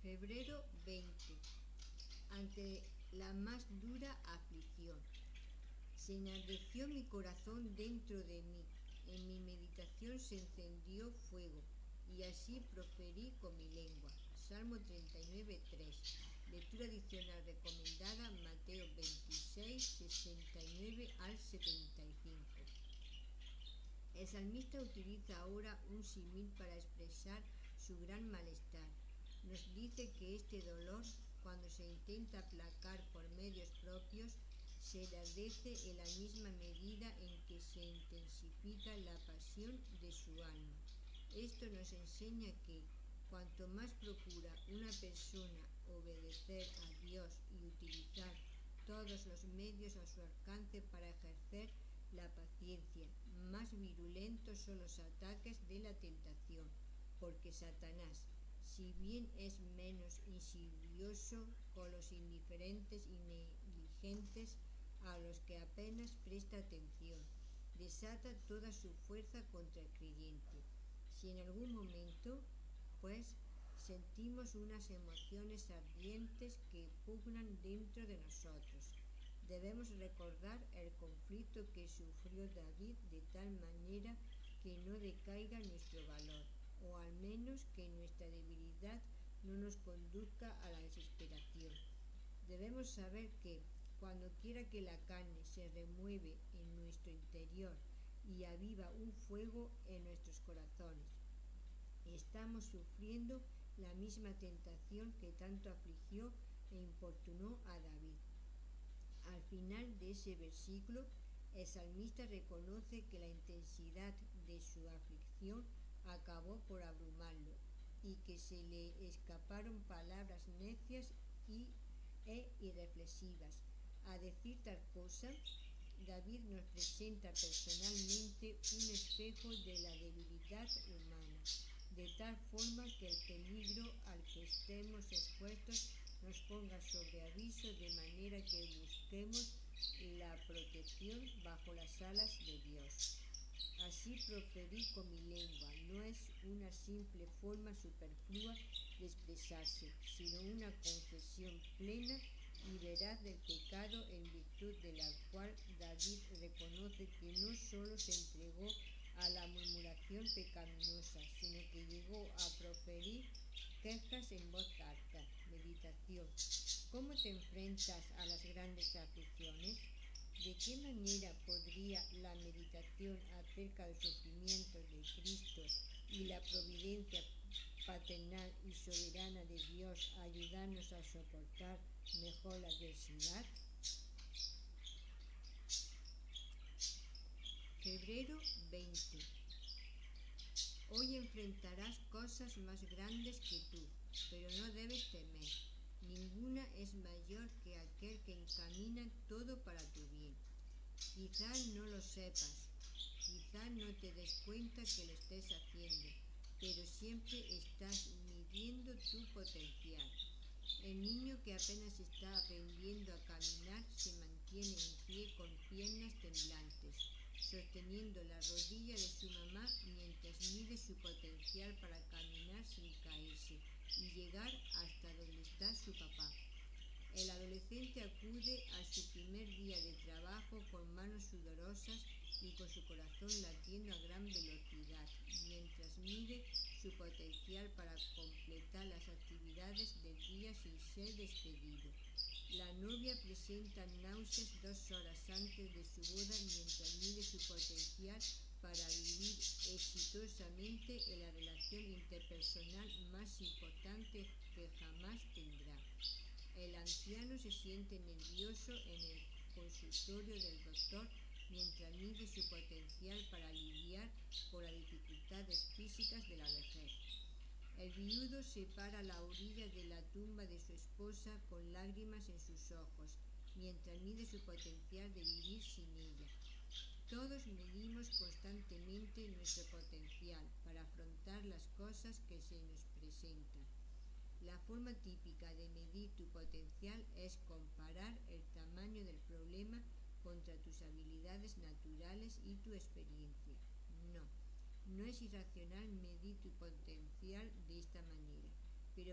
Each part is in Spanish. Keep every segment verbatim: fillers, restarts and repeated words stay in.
Febrero veinte. Ante la más dura aflicción. Se enardeció mi corazón dentro de mí, en mi meditación se encendió fuego, y así proferí con mi lengua. Salmo treinta y nueve, tres. Lectura adicional recomendada, Mateo veintiséis, sesenta y nueve al setenta y cinco. El salmista utiliza ahora un símil para expresar su gran malestar. Nos dice que este dolor, cuando se intenta aplacar por medios propios, se enardece en la misma medida en que se intensifica la pasión de su alma. Esto nos enseña que, cuanto más procura una persona obedecer a Dios y utilizar todos los medios a su alcance para ejercer la paciencia, más virulentos son los ataques de la tentación, porque Satanás, si bien es menos insidioso con los indiferentes y negligentes, a los que apenas presta atención, desata toda su fuerza contra el creyente. Si en algún momento, pues, sentimos unas emociones ardientes que pugnan dentro de nosotros, debemos recordar el conflicto que sufrió David de tal manera que no decaiga nuestro valor, o al menos que nuestra debilidad no nos conduzca a la desesperación. Debemos saber que, cuando quiera que la carne se remueve en nuestro interior y aviva un fuego en nuestros corazones, estamos sufriendo la misma tentación que tanto afligió e importunó a David. Al final de ese versículo, el salmista reconoce que la intensidad de su aflicción acabó por abrumarlo y que se le escaparon palabras necias y, e irreflexivas. A decir tal cosa, David nos presenta personalmente un espejo de la debilidad humana, de tal forma que el peligro al que estemos expuestos nos ponga sobre aviso, de manera que busquemos la protección bajo las alas de Dios. Así proferí con mi lengua no es una simple forma superflua de expresarse, sino una confesión plena y veraz del pecado, en virtud de la cual David reconoce que no solo se entregó a la murmuración pecaminosa, sino que llegó a proferir quejas en voz alta. Meditación. ¿Cómo te enfrentas a las grandes aflicciones? ¿De qué manera podría la meditación acerca del sufrimiento de Cristo y la providencia paternal y soberana de Dios ayudarnos a soportar mejor la adversidad? Febrero veinte. Hoy enfrentarás cosas más grandes que tú, pero no debes temer. Ninguna es mayor que aquel que encamina todo para tu bien. Quizás no lo sepas, quizás no te des cuenta que lo estés haciendo, pero siempre estás midiendo tu potencial. El niño que apenas está aprendiendo a caminar se mantiene en pie con piernas temblantes, sosteniendo la rodilla de su mamá mientras mide su potencial para caminar sin caerse y llegar hasta donde está su papá. El adolescente acude a su primer día de trabajo con manos sudorosas y con su corazón latiendo a gran velocidad, mientras mide su potencial para completar las actividades del día sin ser despedido. La novia presenta náuseas dos horas antes de su boda mientras mide su potencial para vivir exitosamente en la relación interpersonal más importante que jamás tendrá. El anciano se siente nervioso en el consultorio del doctor mientras mide su potencial para lidiar con las dificultades físicas de la vejez. El viudo se para a la orilla de la tumba de su esposa con lágrimas en sus ojos, mientras mide su potencial de vivir sin ella. Todos medimos constantemente nuestro potencial para afrontar las cosas que se nos presentan. La forma típica de medir tu potencial es comparar el tamaño del problema contra tus habilidades naturales y tu experiencia. No, no es irracional medir tu potencial de esta manera, pero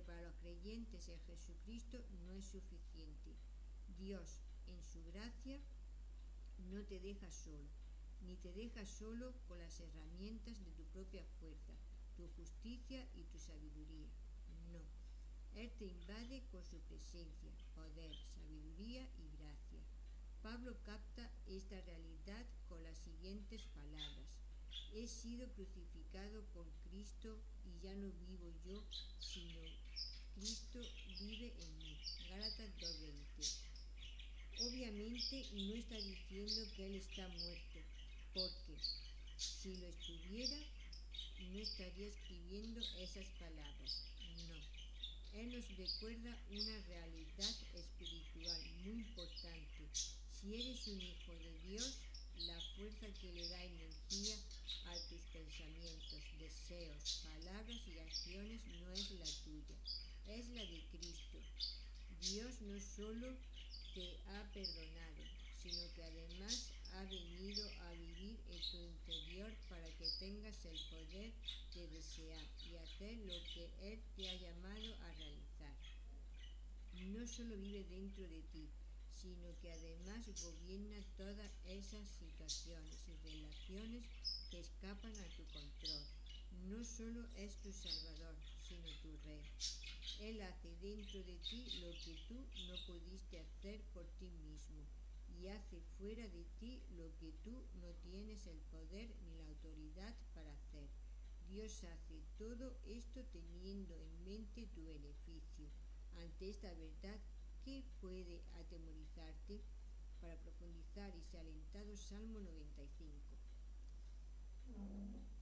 para los creyentes en Jesucristo no es suficiente. Dios, en su gracia, no te deja solo, ni te deja solo con las herramientas de tu propia fuerza, tu justicia y tu sabiduría. No. Él te invade con su presencia, poder, sabiduría y gracia. Pablo capta esta realidad con las siguientes palabras. He sido crucificado con Cristo y ya no vivo yo, sino Cristo vive en mí. Gálatas dos veinte. Obviamente no está diciendo que Él está muerto, porque si lo estuviera, no estaría escribiendo esas palabras. No. Él nos recuerda una realidad espiritual muy importante. Si eres un hijo de Dios, la fuerza que le da energía a tus pensamientos, deseos, palabras y acciones no es la tuya, es la de Cristo. Dios no solo te ha perdonado, sino que además ha venido a vivir en tu interior para que tengas el poder de desear y hacer lo que Él te ha llamado a realizar. No solo vive dentro de ti, sino que además gobierna todas esas situaciones y relaciones que escapan a tu control. No solo es tu Salvador, sino tu Rey. Él hace dentro de ti lo que tú no pudiste hacer por ti mismo y hace fuera de ti lo que tú no tienes el poder ni la autoridad para hacer. Dios hace todo esto teniendo en mente tu beneficio. Ante esta verdad, ¿qué puede atemorizarte? Para profundizar y ser alentado, Salmo noventa y cinco.